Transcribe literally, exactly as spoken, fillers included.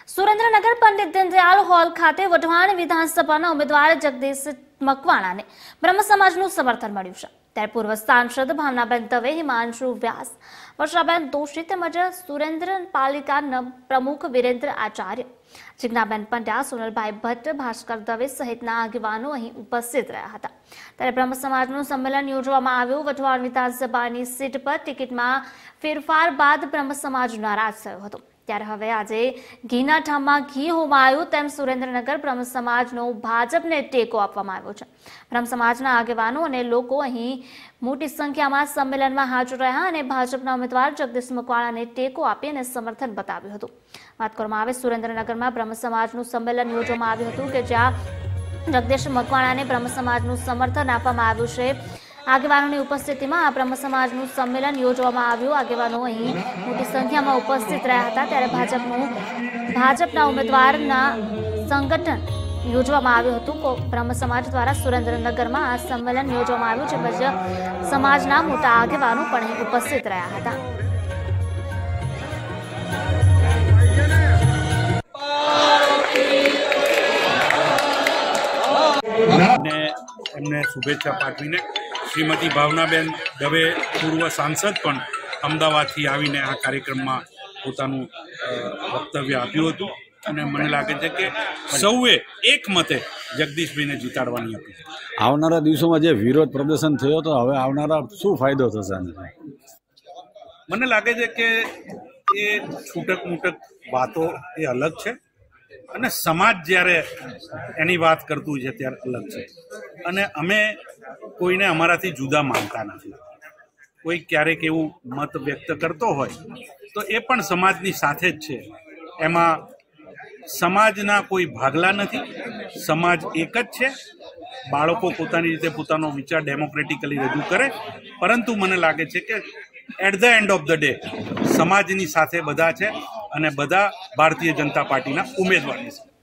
Surendranagar Pandit Deendayal hall ખાતે વઢવાણ વિધાનસભાના ઉમેદવાર જગદીશ મકવાણાને બ્રહ્મ સમાજનું સમર્થન મળ્યું છે। ત્યારે પૂર્વ સાંસદ ભાવનાબેન દવે, હિમાંશુ વ્યાસ, વર્ષાબેન દોશી તેમજ સુરેન્દ્રપાલિકા પ્રમુખ વિરેન્દ્ર આચાર્ય, જિજ્ઞાબેન પંડ્યા, સોનલભાઈ ભટ્ટ, ભાસ્કર દવે સહિતના આગેવાનો અહીં ઉપસ્થિત રહ્યા હતા। ત્યારે બ્રહ્મ સમાજનું સંમેલન યોજવામાં આવ્યું। વઢવાણ વિધાનસભાની સીટ પર ટિકિટમાં ફેરફાર બાદ બ્રહ્મ સમાજ નારાજ થયો હતો। ત્યારે હવે આજે ઘીના ઠામમાં ઘી હોમાયું તેમ સુરેન્દ્રનગર બ્રહ્મ સમાજનો ભાજપને ટેકો આપવામાં આવ્યો છે। બ્રહ્મ સમાજના આગેવાનો અને લોકો અહીં મોટી સંખ્યામાં સંમેલનમાં હાજર રહ્યા અને ભાજપના ઉમેદવાર જગદીશ મકવાણાને ટેકો આપી અને સમર્થન બતાવ્યું હતું। વાત કરવામાં આવે સુરેન્દ્રનગરમાં બ્રહ્મ સમાજનું સંમેલન યોજવામાં આવ્યું હતું કે જ્યાં જગદીશ મકવાણાને બ્રહ્મ સમાજનું સમર્થન આપવામાં આવ્યું છે। આગેવાનોની ઉપસ્થિતિમાં આ બ્રહ્મ સમાજનું સંમેલન યોજવામાં આવ્યું। આગેવાનો અહીં મોટી સંખ્યામાં ઉપસ્થિત રહ્યા હતા। ત્યારે ભાજપનું ભાજપના ઉમેદવારના સંગઠન યોજવામાં આવ્યું હતું। બ્રહ્મ સમાજ દ્વારા સુરેન્દ્રનગરમાં આ સંમેલન યોજવામાં આવ્યું છે। તેમજ સમાજના મોટા આગેવાનો પણ અહીં ઉપસ્થિત રહ્યા હતા। એમને શુભેચ્છા પાઠવીને શ્રીમતી ભાવનાબેન દવે પૂર્વ સાંસદ પણ અમદાવાદથી આવીને આ કાર્યક્રમમાં પોતાનું વક્તવ્ય આપ્યું હતું અને મને લાગે છે કે સૌએ એક મતે જગદીશભાઈને જીતાડવાની હતી। આવનારા દિવસોમાં જે વિરોધ પ્રદર્શન થયો તો હવે આવનારા શું ફાયદો થશે? મને લાગે છે કે એ છૂટક મૂટક વાતો એ અલગ છે અને સમાજ જ્યારે એની વાત કરતું છે ત્યારે અલગ છે અને અમે કોઈને અમારાથી જુદા માનતા નથી। કોઈ ક્યારેક એવું મત વ્યક્ત કરતો હોય તો એ પણ સમાજની સાથે જ છે। એમાં સમાજના કોઈ ભાગલા નથી, સમાજ એક જ છે। બાળકો પોતાની રીતે પોતાનો વિચાર ડેમોક્રેટિકલી રજૂ કરે, પરંતુ મને લાગે છે કે at the end of the day સમાજની સાથે બધા છે અને બધા ભારતીય જનતા પાર્ટીના ઉમેદવાર છે।